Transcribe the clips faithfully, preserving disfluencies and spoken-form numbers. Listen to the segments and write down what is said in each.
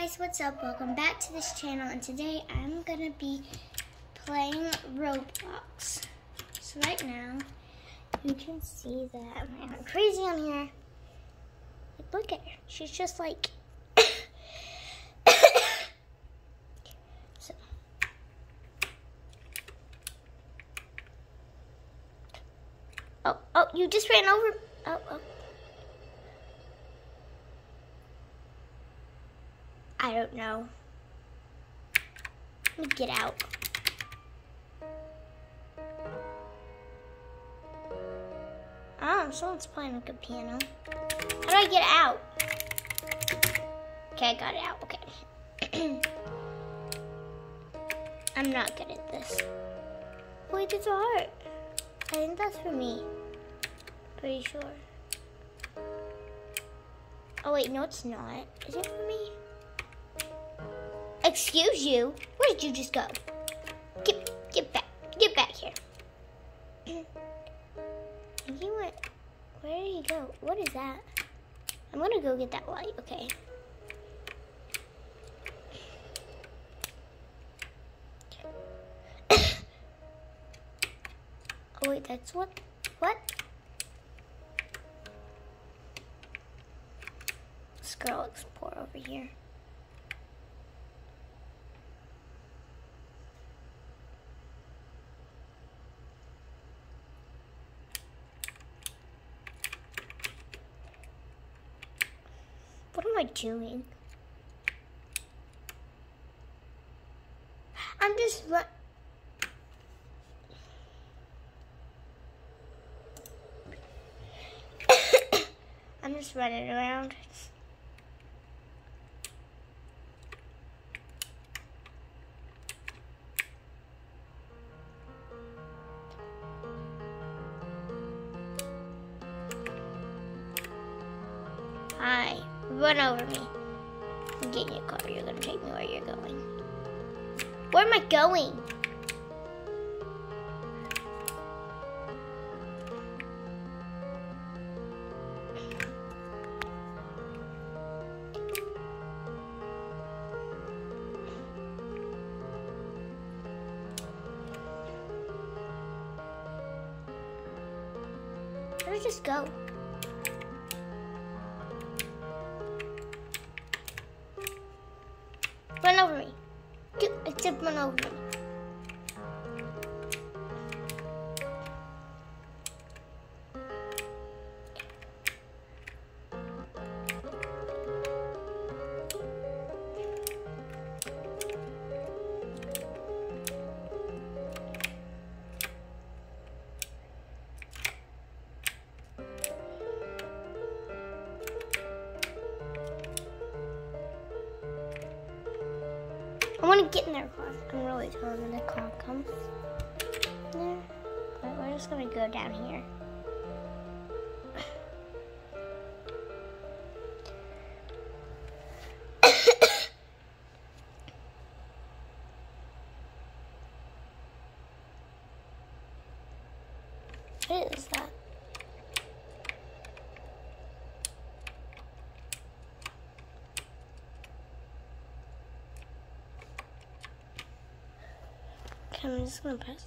guys, what's up? Welcome back to this channel, and today I'm gonna be playing Roblox. So right now, you can see that I'm going crazy on here. Like, look at her. She's just like... so. Oh, oh, you just ran over... Oh, oh. I don't know. Let me get out. Oh, someone's playing like a piano. How do I get out? Okay, I got it out. Okay. I'm not good at this. Wait, there's a heart. I think that's for me. Pretty sure. Oh wait, no, it's not. Is it for me? Excuse you. Where did you just go? Get, get back. Get back here. He went. Where did he go? What is that? I'm gonna go get that light. Okay. Oh wait, that's what? What? This girl looks poor over here. What am I doing? I'm just run. I'm just running around. Hi. Run over me. I'm getting your car. You're gonna take me where you're going. Where am I going? Where did I just go? Run over me. Except run over me. I want to get in their car. I'm really tired when the car comes. There. But we're just going to go down here. What is that? I'm just gonna press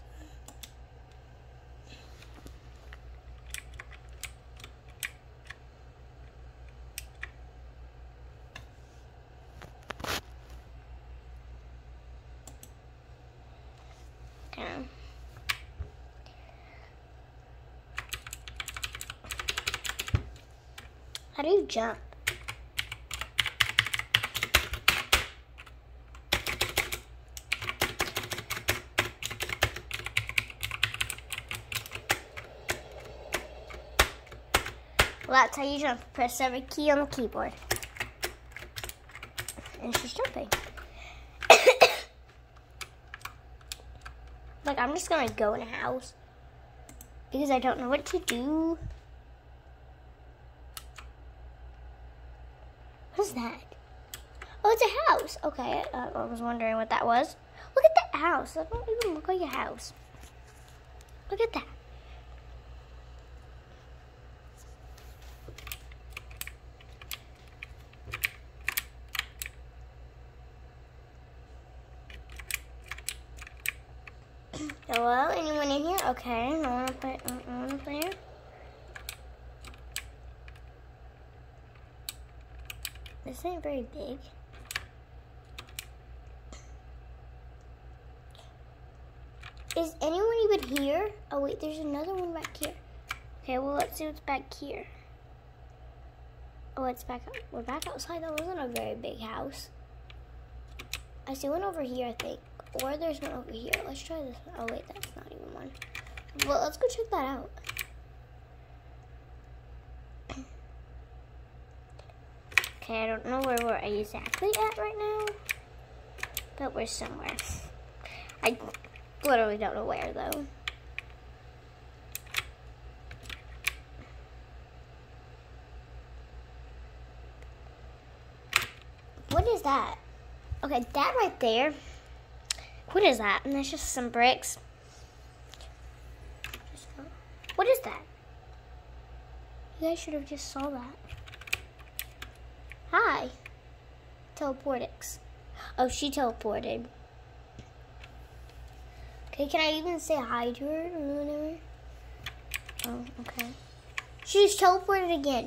down. How do you jump? Well, that's how you jump. Press every key on the keyboard. And she's jumping. Like, I'm just gonna go in a house because I don't know what to do. What is that? Oh, it's a house. Okay, uh, I was wondering what that was. Look at that house. That don't even look like a house. Look at that. Hello, anyone in here? Okay, I wanna play. I wanna play here. This ain't very big. Is anyone even here? Oh wait, there's another one back here. Okay, well let's see what's back here. Oh, it's back. We're back outside. That wasn't a very big house. I see one over here, I think. Or there's one over here. Let's try this one. Oh, wait, that's not even one. Well, let's go check that out. Okay, I don't know where we're exactly at right now. But we're somewhere. I literally don't know where, though. What is that? Okay, that right there. What is that? And that's just some bricks. What is that? You guys should have just saw that. Hi. Teleportix. Oh, she teleported. Okay, can I even say hi to her or whatever? Oh, okay. She just teleported again.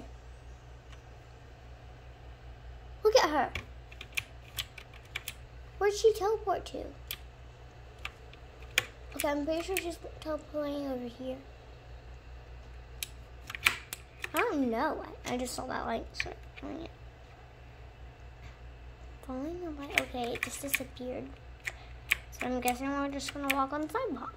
Look at her. Where'd she teleport to? Okay, I'm pretty sure she's teleporting over here. I don't know. I, I just saw that light start doing it. Following the light. Okay, it just disappeared. So I'm guessing we're just gonna walk on the sidewalk.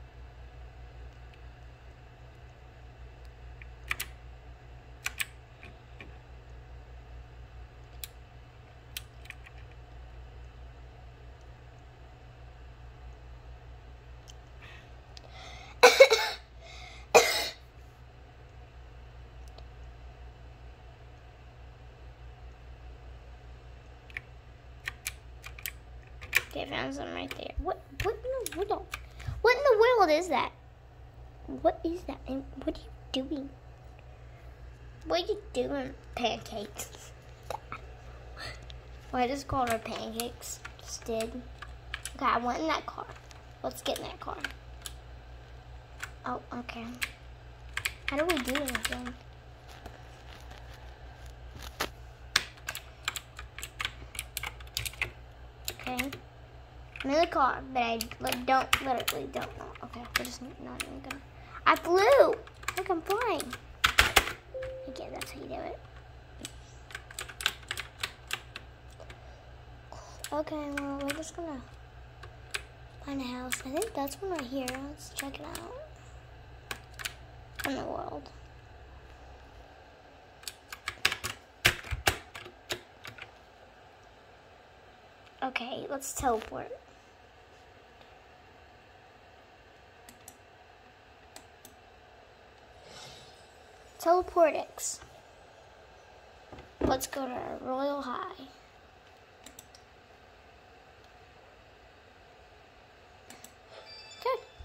Okay, I found some right there. What? What in the world? What in the world is that? What is that? And what are you doing? What are you doing, pancakes? Why just called her pancakes? Just did. Okay, I went in that car. Let's get in that car. Oh, okay. How do we do anything? Okay. I'm in the car, but I like, don't, literally don't know. Okay, we're just not even gonna. I flew! Look, I'm flying. Okay, that's how you do it. Okay, well, we're just gonna find a house. I think that's one right here. Let's check it out. In the world. Okay, let's teleport. Teleportix. Let's go to our Royal High. Okay.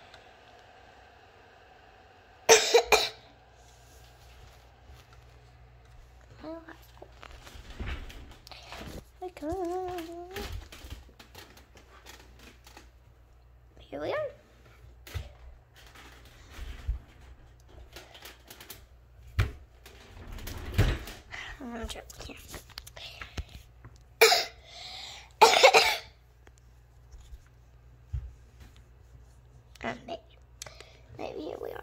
Royal High School. Okay. Here we are. I'm gonna try here. um, maybe. Maybe here we are.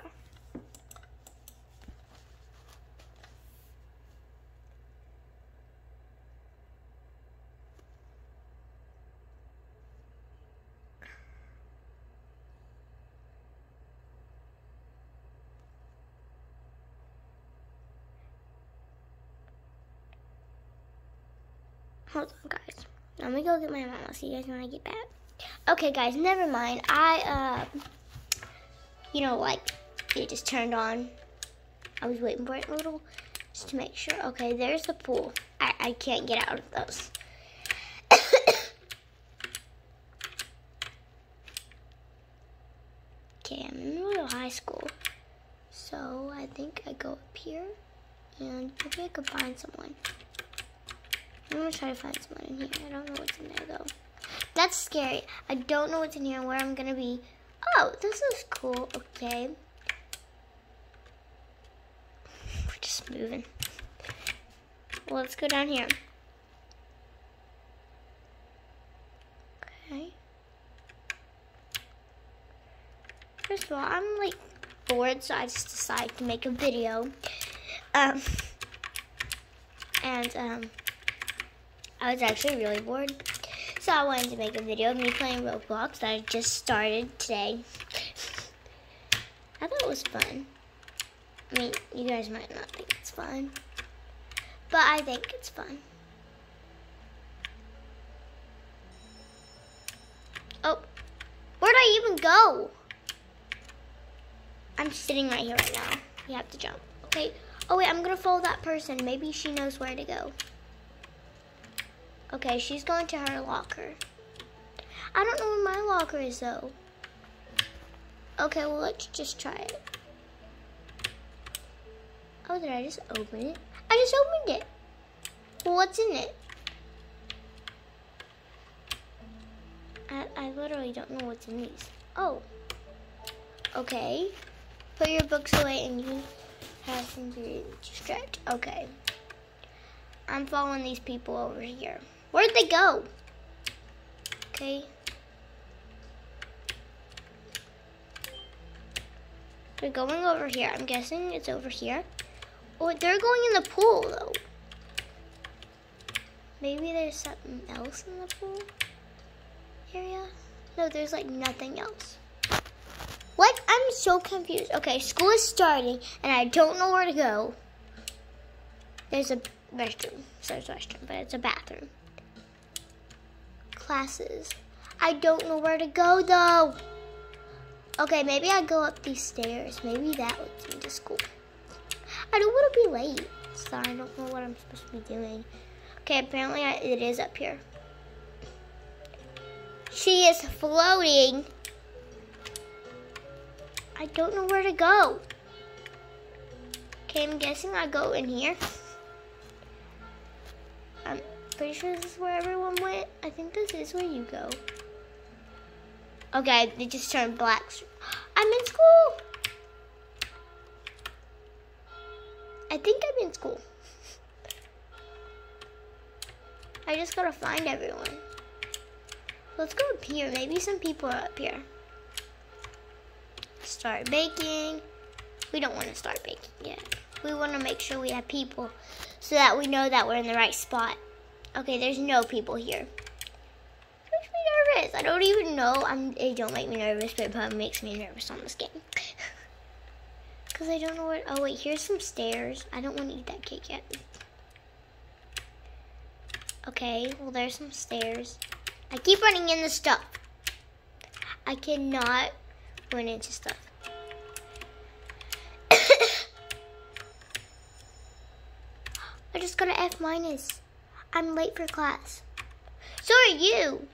Hold on, guys. Let me go get my mom. I'll see you guys when I get back. Okay, guys, never mind. I, uh, you know, like, it just turned on. I was waiting for it a little just to make sure. Okay, there's the pool. I, I can't get out of those. Okay, I'm in Royal High School. So, I think I go up here. And maybe I could find someone. I'm gonna try to find someone in here. I don't know what's in there though. That's scary. I don't know what's in here and where I'm gonna be Oh, this is cool. Okay. We're just moving. Well, let's go down here. Okay. First of all, I'm like bored, so I just decided to make a video. Um, and um, I was actually really bored. So I wanted to make a video of me playing Roblox that I just started today. I thought it was fun. I mean, you guys might not think it's fun, but I think it's fun. Oh, where'd I even go? I'm sitting right here right now. You have to jump. Okay. Oh wait, I'm gonna follow that person. Maybe she knows where to go. Okay, she's going to her locker. I don't know where my locker is though. Okay, well let's just try it. Oh, did I just open it? I just opened it. Well, what's in it? I, I literally don't know what's in these. Oh. Okay. Put your books away and you have some to stretch. Okay. I'm following these people over here. Where'd they go? Okay. They're going over here. I'm guessing it's over here. Oh, they're going in the pool though. Maybe there's something else in the pool area? No, there's like nothing else. What? I'm so confused. Okay, school is starting and I don't know where to go. There's a restroom. There's a restroom, but it's a bathroom. Classes. I don't know where to go though. Okay, maybe I go up these stairs. Maybe that leads me to school. I don't want to be late, so I don't know what I'm supposed to be doing. Okay, apparently I, it is up here. She is floating. I don't know where to go. Okay, I'm guessing I go in here. I'm pretty sure this is where everyone went. I think this is where you go. Okay, they just turned black. I'm in school. I think I'm in school. I just gotta find everyone. Let's go up here. Maybe some people are up here. Start baking. We don't want to start baking yet. We want to make sure we have people so that we know that we're in the right spot. Okay, there's no people here. It makes me nervous. I don't even know. I'm, it don't make me nervous, but it probably makes me nervous on this game. Because I don't know what. Oh, wait, here's some stairs. I don't want to eat that cake yet. Okay, well, there's some stairs. I keep running into stuff. I cannot run into stuff. I just got an F minus. I'm late for class. So are you.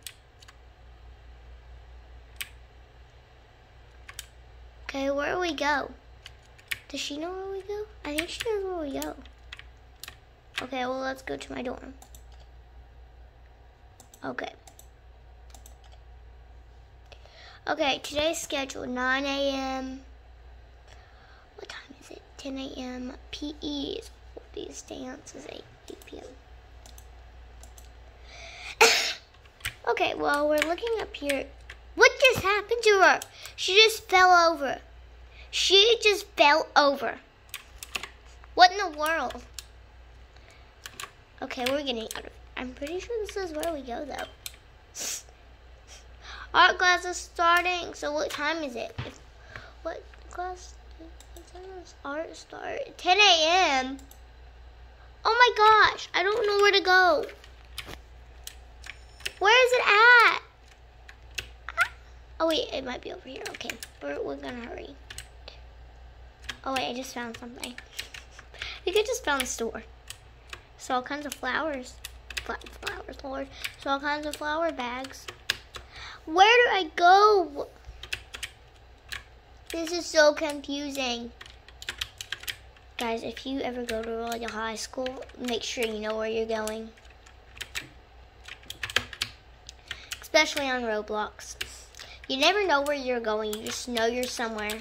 Okay, where do we go? Does she know where we go? I think she knows where we go. Okay, well, let's go to my dorm. Okay. Okay, today's schedule, nine A M What time is it? ten A M P E is these dances, eight P M Okay, well, we're looking up here. What just happened to her? She just fell over. She just fell over. What in the world? Okay, we're getting out of it. I'm pretty sure this is where we go, though. Art class is starting. So what time is it? If, what class does art start? ten A M Oh my gosh. I don't know where to go. Where is it at? Oh wait, it might be over here. Okay, we're, we're gonna hurry. Oh wait, I just found something. You could just found a store. So all kinds of flowers. Fla flowers, Lord. So all kinds of flower bags. Where do I go? This is so confusing. Guys, if you ever go to Royal High School, make sure you know where you're going. Especially on Roblox. You never know where you're going. You just know you're somewhere.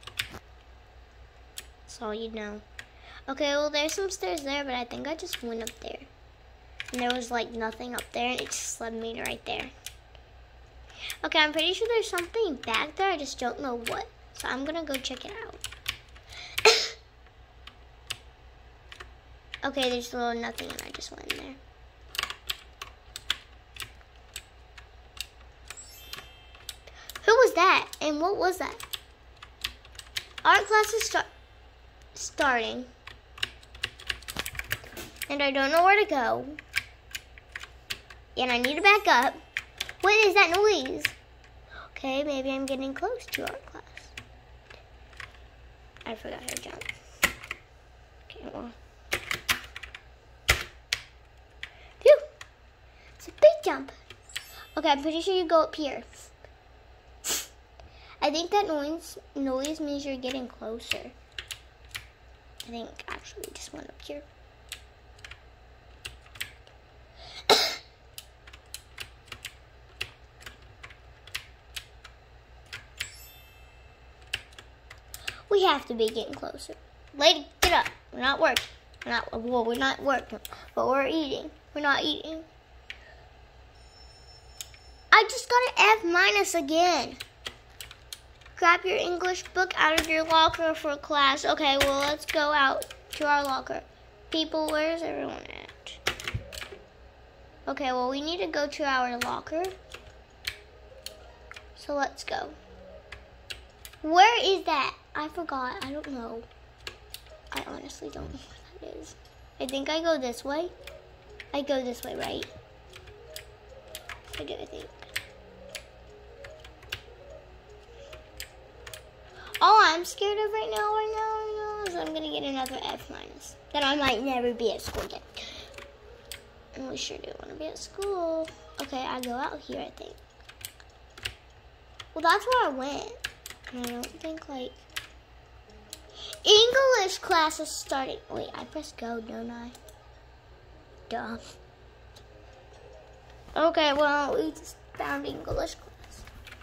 That's all you know. Okay, well, there's some stairs there, but I think I just went up there. And there was, like, nothing up there, and it just led me to right there. Okay, I'm pretty sure there's something back there. I just don't know what. So I'm going to go check it out. Okay, there's a little nothing, and I just went in there. Who was that? And what was that? Art class is start starting. And I don't know where to go. And I need to back up. What is that noise? Okay, maybe I'm getting close to art class. I forgot how to jump. Okay, well. Phew! It's a big jump. Okay, I'm pretty sure you go up here. I think that noise noise means you're getting closer. I think actually we just went up here. We have to be getting closer. Lady, get up. We're not working. We're not, well, we're not working, but we're eating. We're not eating. I just got an F minus again. Grab your English book out of your locker for class. Okay, well, let's go out to our locker. People, where's everyone at? Okay, well, we need to go to our locker. So let's go. Where is that? I forgot. I don't know. I honestly don't know where that is. I think I go this way. I go this way, right? I do, I think. All I'm scared of right now, right now, right now, is I'm gonna get another F minus. Then I might never be at school again. And we sure do want to be at school. Okay, I go out here, I think. Well, that's where I went. And I don't think, like... English class is starting. Wait, I pressed go, don't I? Duh. Okay, well, we just found English class.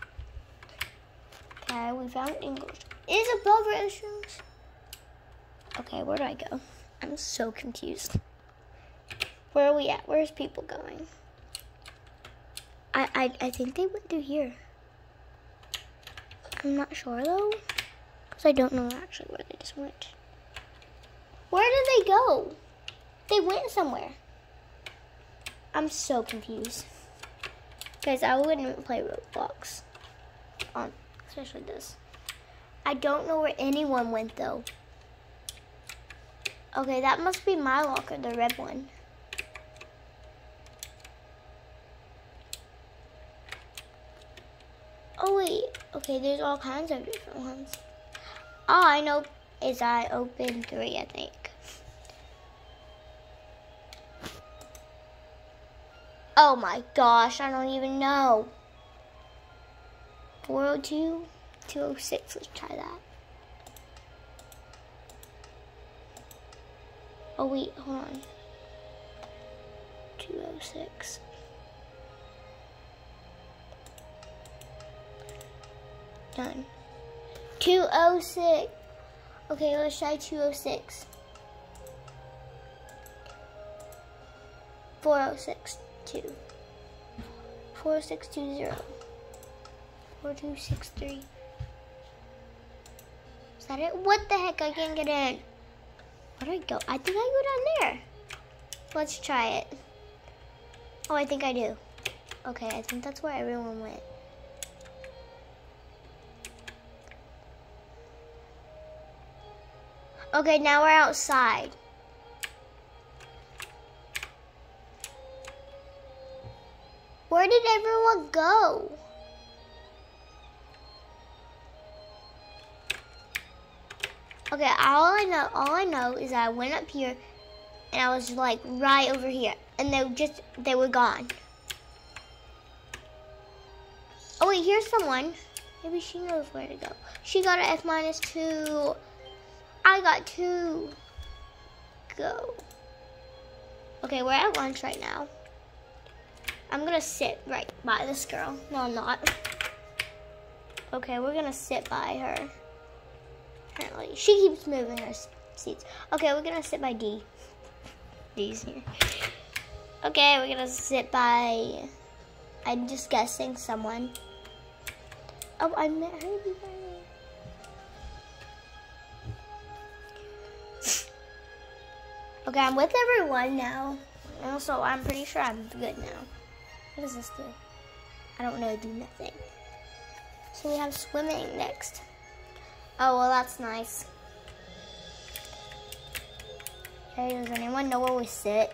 Okay, we found English. Is above restrooms? Okay, where do I go? I'm so confused. Where are we at? Where's people going? I, I, I think they went through here. I'm not sure though, because I don't know actually where they just went. Where did they go? They went somewhere. I'm so confused. Guys, I wouldn't play Roblox on, especially this. I don't know where anyone went though. Okay, that must be my locker, the red one. Oh wait, okay, there's all kinds of different ones. All I know is I opened three, I think. Oh my gosh, I don't even know. four oh two, two oh six, let's try that. Oh wait, hold on. two oh six. Done. two oh six. Okay, let's try two oh six. four oh six two. four oh six two zero. four two six three. Is that it? What the heck? I can't get in. Where do I go? I think I go down there. Let's try it. Oh, I think I do. Okay, I think that's where everyone went. Okay, now we're outside. Where did everyone go? Okay, all I know, all I know is that I went up here and I was like right over here and they just, they were gone. Oh wait, here's someone. Maybe she knows where to go. She got an F minus two. I got two. Go. Okay, we're at lunch right now. I'm gonna sit right by this girl. No, I'm not. Okay, we're gonna sit by her. Apparently, she keeps moving her seats. Okay, we're gonna sit by D. D's here. Okay, we're gonna sit by, I'm just guessing someone. Oh, I met her before. Okay, I'm with everyone now. Also, I'm pretty sure I'm good now. What does this do? I don't know, do nothing. So we have swimming next. Oh, well, that's nice. Okay, does anyone know where we sit?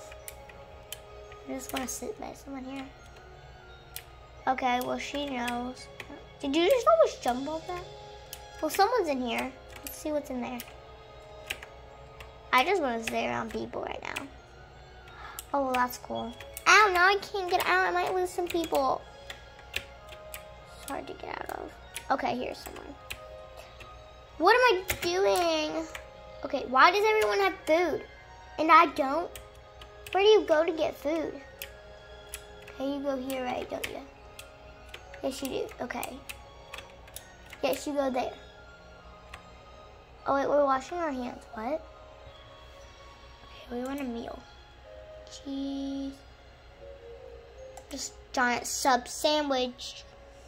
I just want to sit by someone here. Okay, well, she knows. Did you just almost jump off that? Well, someone's in here. Let's see what's in there. I just want to stay around people right now. Oh, well, that's cool. Ow, now I can't get out. I might lose some people. It's hard to get out of. Okay, here's someone. What am I doing? Okay, why does everyone have food? And I don't? Where do you go to get food? Okay, you go here, right, don't you? Yes, you do. Okay. Yes, you go there. Oh, wait, we're washing our hands. What? Okay, we want a meal. Cheese. Just giant sub sandwich.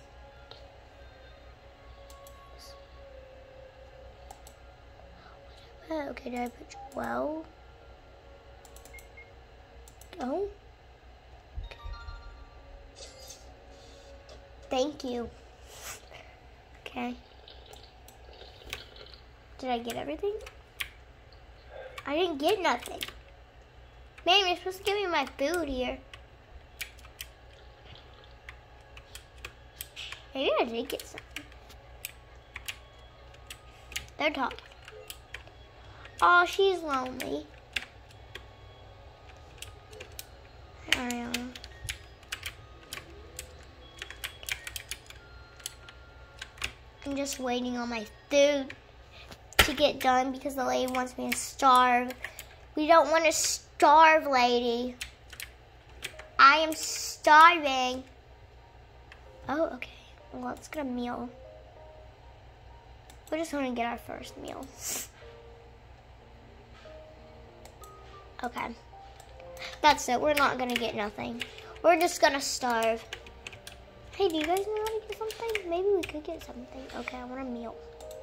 Okay, did I put twelve? Oh. Okay. Thank you. Okay. Did I get everything? I didn't get nothing. Man, you're supposed to give me my food here. Maybe I did get something. They're talking. Oh, she's lonely. Ariana. I'm just waiting on my food to get done because the lady wants me to starve. We don't want to starve, lady. I am starving. Oh, okay. Well, let's get a meal. We're just going to get our first meal. Okay. That's it. We're not going to get nothing. We're just going to starve. Hey, do you guys know how to get something? Maybe we could get something. Okay, I want a meal.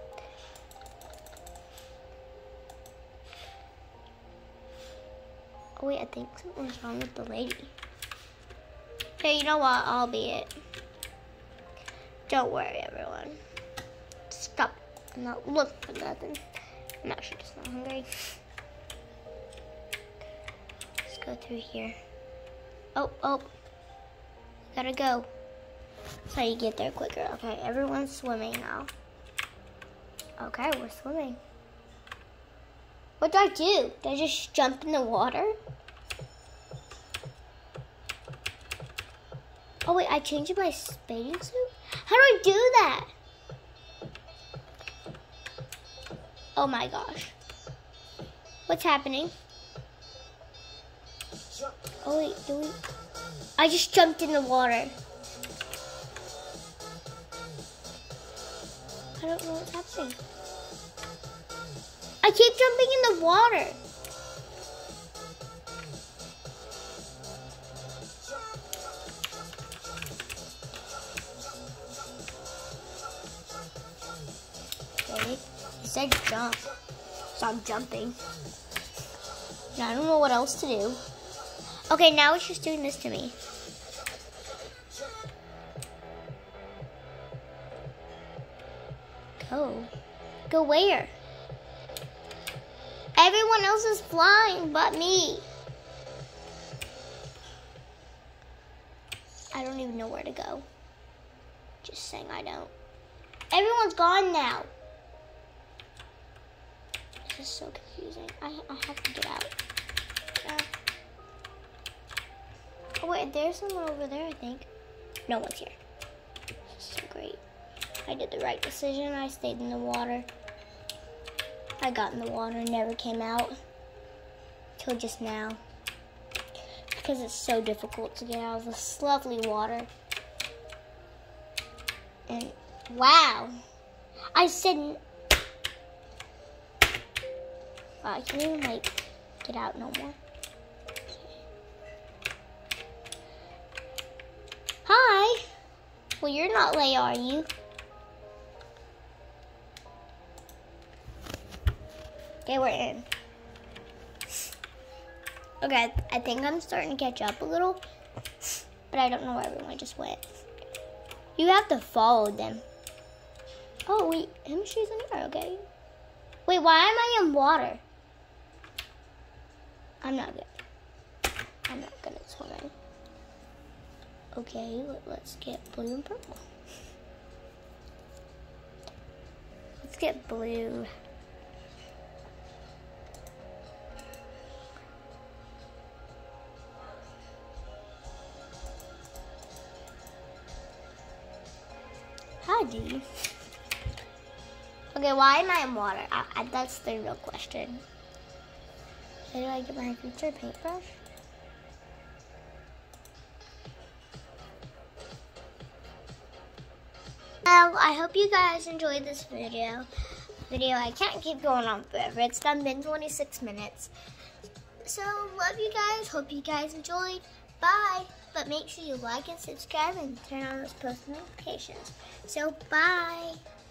Oh, wait, I think something's wrong with the lady. Hey, you know what? I'll be it. Don't worry, everyone. Stop. I'm not looking for nothing. I'm actually just not hungry. Let's go through here. Oh, oh. Gotta go. That's how you get there quicker. Okay, everyone's swimming now. Okay, we're swimming. What do I do? Do I just jump in the water? Oh wait, I changed my bathing suit? How do I do that? Oh my gosh. What's happening? Oh wait, do we? I just jumped in the water. I don't know what's happening. I keep jumping in the water. Okay, it said jump, so I'm jumping. Now I don't know what else to do. Okay, now it's just doing this to me. Go. Go where? Everyone else is flying but me. I don't even know where to go. Just saying I don't. Everyone's gone now. This is so confusing. I, I have to get out. Yeah. Oh wait, there's someone over there, I think. No one's here. This is so great. I did the right decision. I stayed in the water. I got in the water and never came out till just now because it's so difficult to get out of this lovely water. And Wow. I said, wow, I can't even like get out no more. Hi. Well, you're not late, are you? Okay, we're in. Okay, I think I'm starting to catch up a little, but I don't know where everyone just went. You have to follow them. Oh, wait, Chemistry's in here, okay. Wait, why am I in water? I'm not good. I'm not good at swimming. Okay, let's get blue and purple. Let's get blue. Hi, D. Okay, why am I in water? I, I, that's the real question. How do I get my future paintbrush? Well, I hope you guys enjoyed this video. Video, I can't keep going on forever. It's done been twenty-six minutes. So, love you guys. Hope you guys enjoyed. Bye. But make sure you like and subscribe and turn on those post notifications. So, bye.